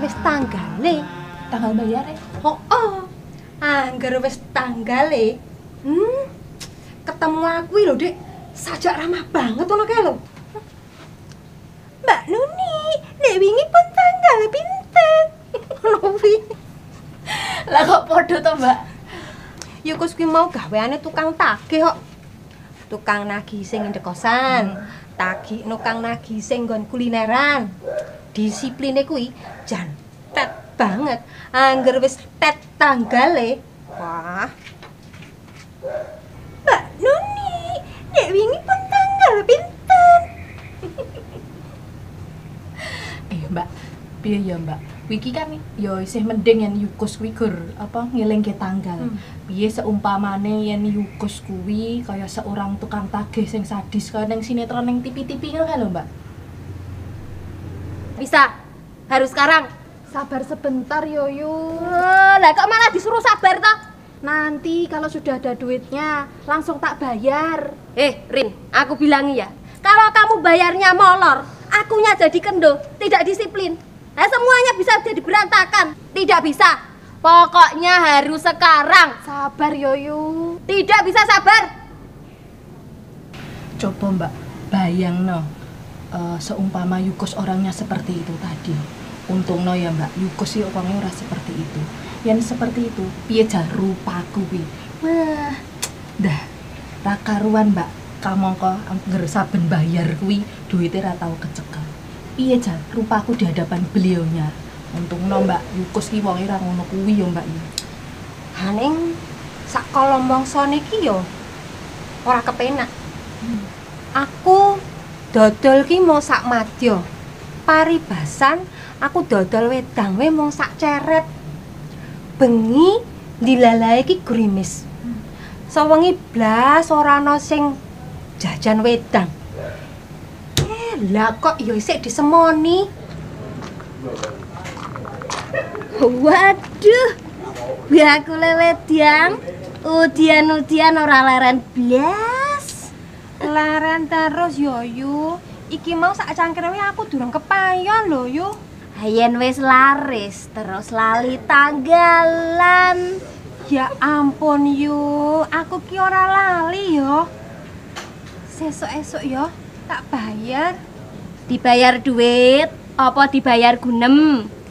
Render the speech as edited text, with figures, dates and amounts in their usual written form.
wis tanggale. Tanggal bayare? Oh. Angger wis tanggale. Ketemu aku lho, Dik. Sajak ramah banget ngono kae lho. Mbak Nuni, nek wingi pun tanggal pinten? Ngono kuwi. Lah kok podo to, Mbak? Ya kus kuwi mau gaweane tukang tagih kok. Tukang nagih sing ndek kosan. Tagih nukang nagih sing nggon kulineran. Disipline kuwi jan tet banget. Angger wis tet tanggale. Wah. Mbak Nuni, nek wingi pun tanggal pinten? Mbak, piye ya, Mbak? Wiki kan ya isih mending yen Yukus kuwi gur apa ngelingke tanggal. Piye seumpamane yen Yukus kuwi kaya seorang tukang tagih sing sadis kaya ning sinetron ning TV-TV ngono lho, Mbak. Bisa. Harus sekarang. Sabar sebentar, Yoyo. Lah kok malah disuruh sabar toh? Nanti kalau sudah ada duitnya langsung tak bayar. Rin, aku bilangi ya. Kalau kamu bayarnya molor, akunya jadi kendo, tidak disiplin. Semuanya bisa jadi berantakan. Tidak bisa. Pokoknya harus sekarang. Sabar, Yoyo. Tidak bisa sabar. Coba, Mbak, bayangno seumpama Yukus orangnya seperti itu tadi. Untungno ya, Mbak, Yukus sih orangnya ora seperti itu. Yang seperti itu, piye jar rupaku kuwi. Wah, dah ra karuan, Mbak. Kamangka angger saben bayar kuwi duite ra tau kecekel. Piye jar rupaku di hadapan beliaunya. Untungno, Mbak, Yukus ki wonge ra ngono kuwi ya, Mbak. Haning sak kolombongso niki yo ora kepenak. Aku dodol ki mau sak madya. Paribasan aku dodol wedang we mung sak ceret. Bengi dilalae ki grimis. Sewengi blas ora ana sing jajan wedang. Lah kok ya isih disemoni. Waduh. Aku lewediang. Udian-udian ora leren blas. Leren terus Yoyu. Iki mau sak cangkir we aku durung kepayon lho, Yu. Yen wis laris terus lali tanggalan. Ya ampun Yu, aku ki ora lali yo. Sesuk-esuk yo tak bayar. Dibayar duit apa dibayar gunem?